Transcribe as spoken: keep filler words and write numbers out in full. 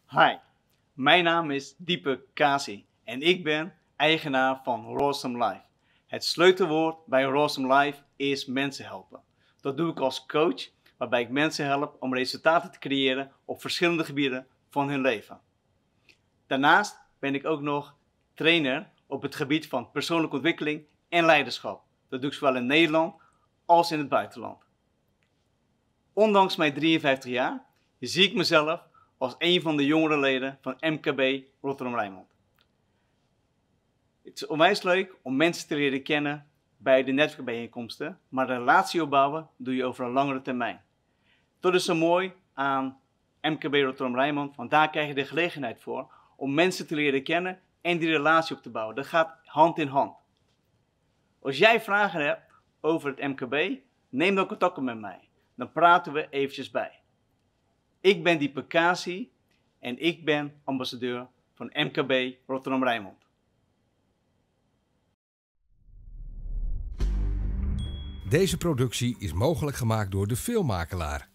Hi, mijn naam is Diepe Kasi en ik ben eigenaar van Rawsome Life. Het sleutelwoord bij Rawsome Life is mensen helpen. Dat doe ik als coach, waarbij ik mensen help om resultaten te creëren op verschillende gebieden van hun leven. Daarnaast ben ik ook nog trainer op het gebied van persoonlijke ontwikkeling en leiderschap. Dat doe ik zowel in Nederland als in het buitenland. Ondanks mijn drieënvijftig jaar zie ik mezelf als een van de jongere leden van M K B Rotterdam-Rijnmond. Het is onwijs leuk om mensen te leren kennen bij de netwerkbijeenkomsten, maar een relatie opbouwen doe je over een langere termijn. Dat is zo mooi aan M K B Rotterdam-Rijnmond, want daar krijg je de gelegenheid voor om mensen te leren kennen en die relatie op te bouwen. Dat gaat hand in hand. Als jij vragen hebt over het M K B, neem dan contact op met mij. Dan praten we eventjes bij. Ik ben Diepe Kasi en ik ben ambassadeur van M K B Rotterdam-Rijnmond. Deze productie is mogelijk gemaakt door De Filmmakelaar.